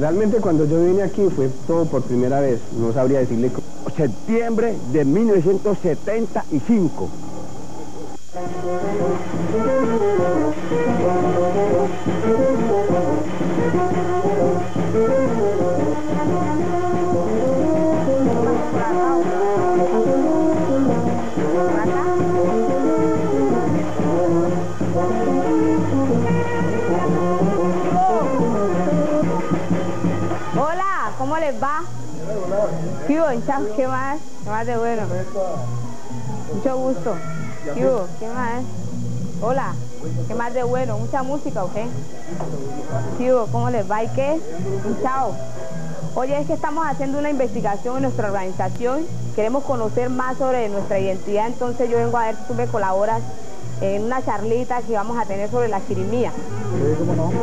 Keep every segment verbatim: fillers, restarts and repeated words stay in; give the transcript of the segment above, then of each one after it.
Realmente cuando yo vine aquí fue todo por primera vez, no sabría decirle cómo. Septiembre de mil novecientos setenta y cinco. Hola, ¿cómo les va? ¿Qué hubo, hinchas? ¿Qué más? ¿Qué más de bueno? Mucho gusto. ¿Qué hubo? ¿Qué más? Hola, ¿qué más de bueno? ¿Mucha música o qué? ¿Qué hubo? ¿Cómo les va y qué? Hinchao. Oye, es que estamos haciendo una investigación en nuestra organización. Queremos conocer más sobre nuestra identidad, entonces yo vengo a ver si tú me colaboras en una charlita que vamos a tener sobre la chirimía. Sí, ¿cómo no?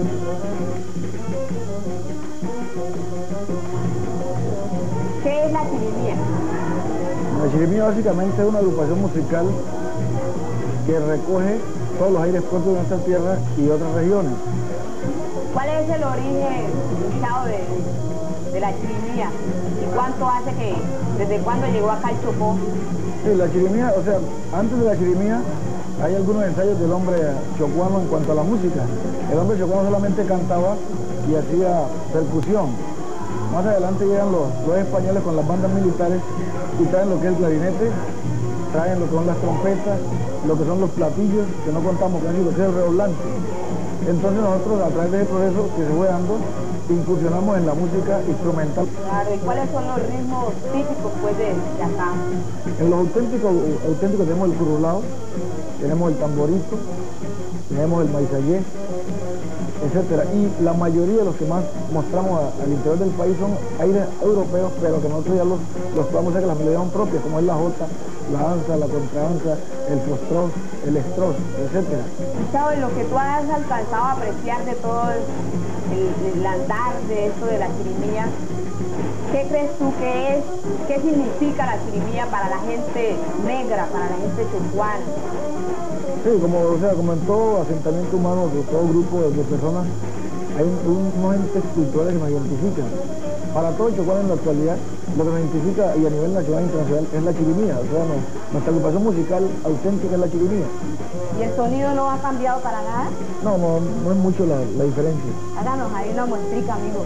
¿Qué es la chirimía? La chirimía básicamente es una agrupación musical que recoge todos los aires propios de nuestra tierra y otras regiones. ¿Cuál es el origen, hinchao, de, de la chirimía? ¿Y cuánto hace que, desde cuándo llegó acá el Chocó? Sí, la chirimía, o sea, antes de la chirimía hay algunos ensayos del hombre chocuano en cuanto a la música. El hombre chocuano solamente cantaba y hacía percusión. Más adelante llegan los, los españoles con las bandas militares y traen lo que es el clarinete, traen lo que son las trompetas, lo que son los platillos, que no contamos casi, lo que es el redoblante. Entonces nosotros, a través de ese proceso que se fue dando, incursionamos en la música instrumental. Claro, ¿y cuáles son los ritmos típicos pues, de, de acá? En los auténticos, auténticos tenemos el curulao, tenemos el tamborito, tenemos el maizallé, etcétera. Y la mayoría de los que más mostramos a, al interior del país son aires europeos, pero que nosotros ya los, los podemos hacer que las melodías son propias, como es la jota, la danza, la contradanza, el foxtrot, el estros, etcétera. ¿Sabes lo que tú has alcanzado a apreciar de todo el, el andar de esto de la chirimía? ¿Qué crees tú que es, qué significa la chirimía para la gente negra, para la gente chocuana? Sí, como, o sea, como en todo asentamiento humano, de todo grupo de, de personas, hay un, unos entes culturales que nos identifican. Para todo chocuano en la actualidad, lo que nos identifica y a nivel nacional e internacional es la chirimía. O sea, no, nuestra agrupación musical auténtica es la chirimía. ¿Y el sonido no ha cambiado para nada? No, no, no es mucho la, la diferencia. Háganos ahí una muestrica, amigo.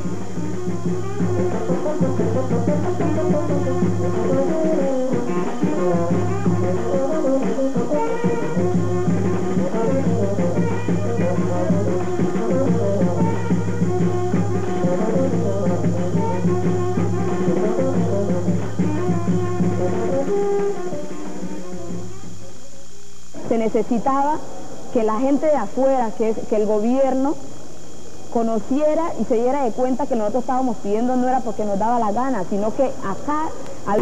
Se necesitaba que la gente de afuera, que, que el gobierno conociera y se diera de cuenta que nosotros estábamos pidiendo no era porque nos daba la gana, sino que acá... Al...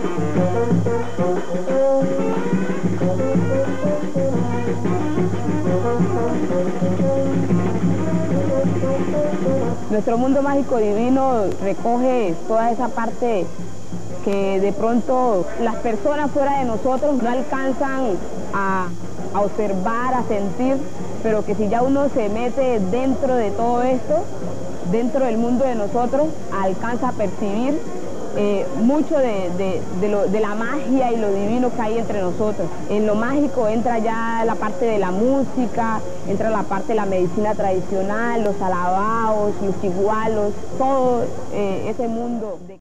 Nuestro mundo mágico divino recoge toda esa parte que de pronto las personas fuera de nosotros no alcanzan a, a observar, a sentir, pero que si ya uno se mete dentro de todo esto, dentro del mundo de nosotros, alcanza a percibir eh, mucho de, de, de, lo, de la magia y lo divino que hay entre nosotros. En lo mágico entra ya la parte de la música, entra la parte de la medicina tradicional, los alabaos, los chigualos, todo eh, ese mundo de...